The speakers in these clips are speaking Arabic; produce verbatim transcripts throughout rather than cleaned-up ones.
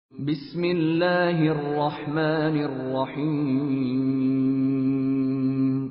بسم الله الرحمن الرحيم.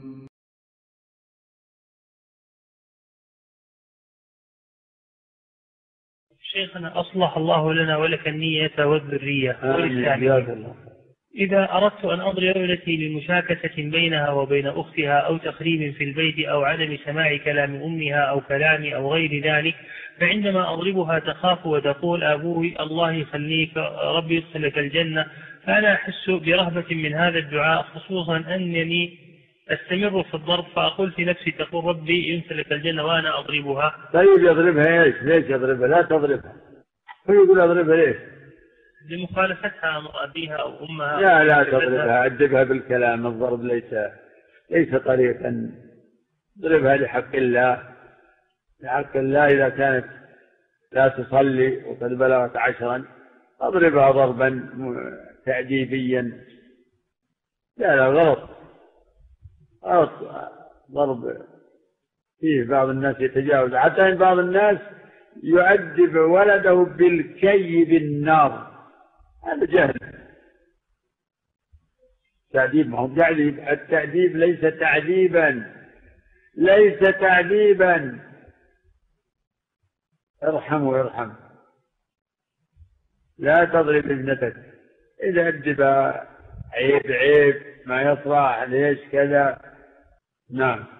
شيخنا أصلح الله لنا ولك النية والذرية والإسلام. إذا أردت أن أضرب ابنتي لمشاكسة بينها وبين أختها أو تخريب في البيت أو عدم سماع كلام أمها أو كلامي أو غير ذلك، فعندما أضربها تخاف وتقول أبوي الله يخليك ربي يدخلك الجنة، فأنا أحس برهبة من هذا الدعاء، خصوصا أنني أستمر في الضرب، فأقول في نفسي تقول ربي يدخلك الجنة وأنا أضربها. طيب يضربها إيش؟ ليش يضربها؟ لا تضربها. هو يقول أضربها ليش؟ لمخالفتها أمر أبيها أو أمها. لا لا تضربها، أدبها بالكلام. الضرب ليس ليس طريقا. اضربها لحق الله، لحق الله. إذا كانت لا تصلي وقد بلغت عشرا اضربها ضربا تأديبيا. لا لا غلط غلط ضرب. فيه بعض الناس يتجاوز، حتى إن بعض الناس يؤدب ولده بالكي بالنار. هذا جهل. تعذيب ما هو تعذيب. التعذيب ليس تعذيبا، ليس تعذيبا. ارحم وارحم. لا تضرب ابنتك. إذا أدب عيب عيب ما يصلح ليش كذا. نعم.